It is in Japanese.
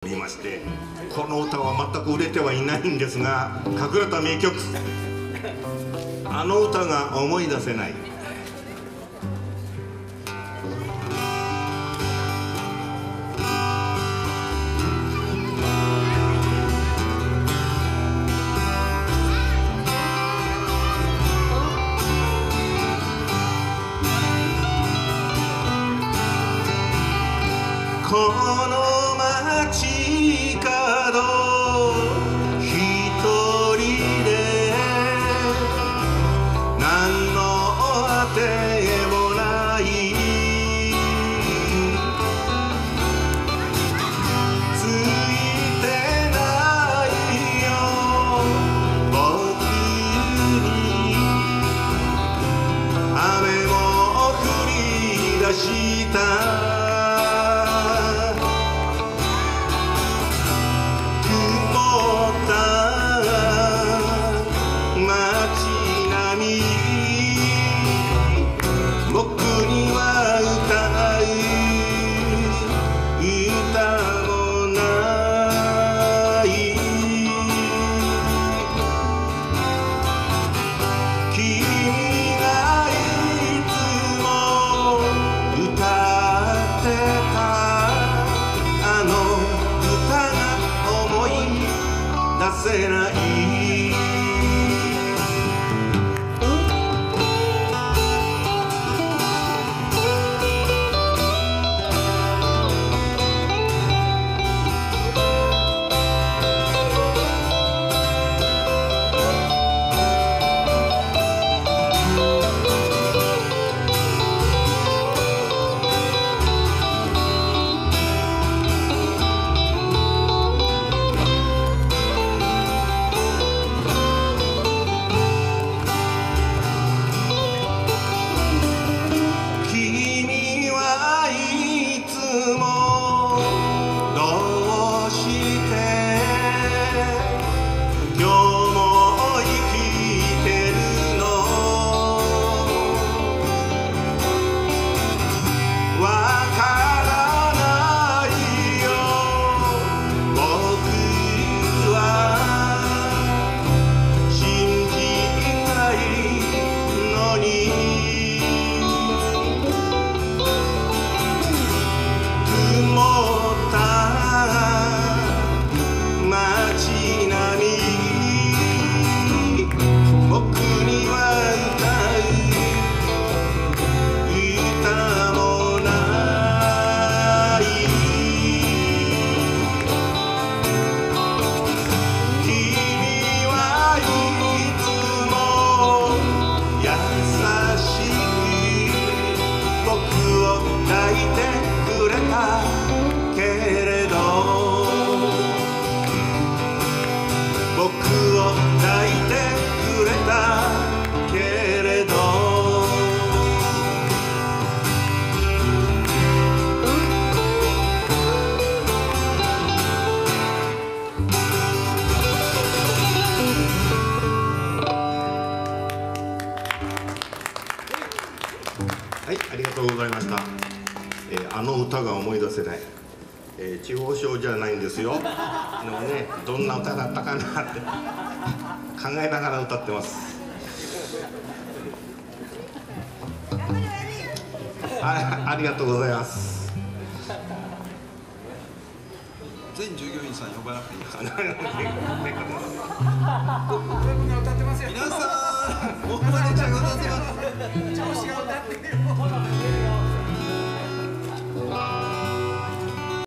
りまして、この歌は全く売れてはいないんですが、隠れた名曲、あの歌が思い出せない。この街角一人で何のあてもないついてないよ僕に雨も降り出したせないはい、ありがとうございました。あの歌が思い出せない。地方賞じゃないんですよ。でもね、どんな歌だったかなって考えながら歌ってます。ありがとうございます。 全従業員さん呼ばなくていいですか。 歌ってますよ。 皆さん、もうまねちゃんが歌ってます。 調子が歌ってるよ。